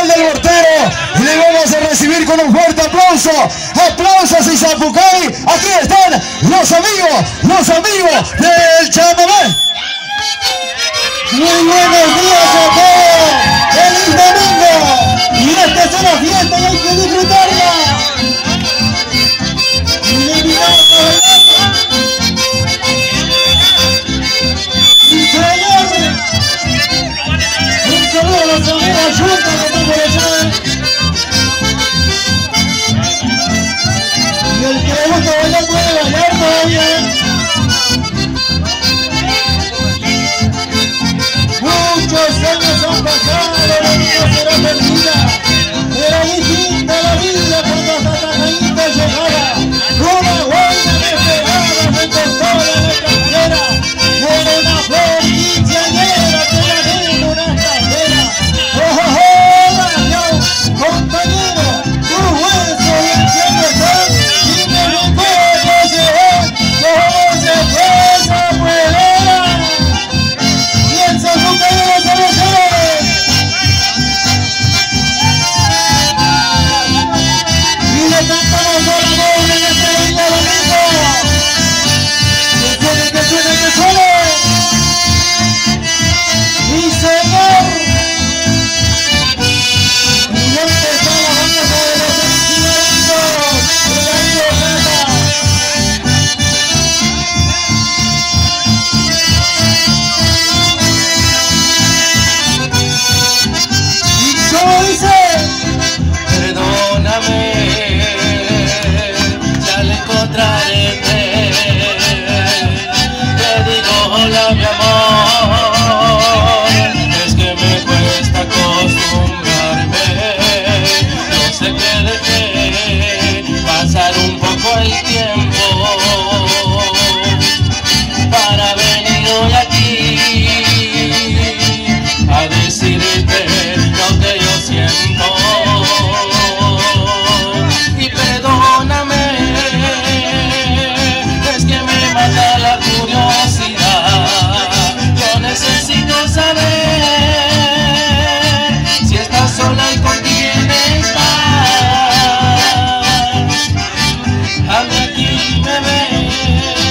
Oficial del Mortero, y le vamos a recibir con un fuerte aplauso. Aplausos y Zapucay. Aquí están los amigos del chamamé. Muy buenos días a todos. ¡Feliz domingo! Y esta es una fiesta y hay que disfrutarla. Y le invitamos a bailar. Y señores, un saludo a los amigos juntos que están por allá. Y el que le gusta bailar puede bailar todavía. Muchos años han pasado, la vida será perdida, pero distinta la vida cuando hasta Tacañito llegaba. Una buena que esperaba se costó la extranjera, era una flor quinceañera que la vino una extranjera. Compañero, tu hueso y el cielo son, y me recuerdo llevar cómo se fue esa muelera. Y el Zapucay de los Cerveceros. Y le cantamos a la doble en este lindo domingo. Que suene. Y señor. Y ya empezó la banda de los encimaditos. El amigo Rata. ¿Y cómo dice? Perdóname, ya le encontraré. Te digo hola mi amor, es que me cuesta acostumbrarme. Yo sé que dejé pasar un poco el tiempo para venir hoy aquí a decirte lo que yo siento. Y perdóname, es que me mata la curiosidad. Yo necesito saber si estás sola y con quién estás. Hazme aquí, bebé.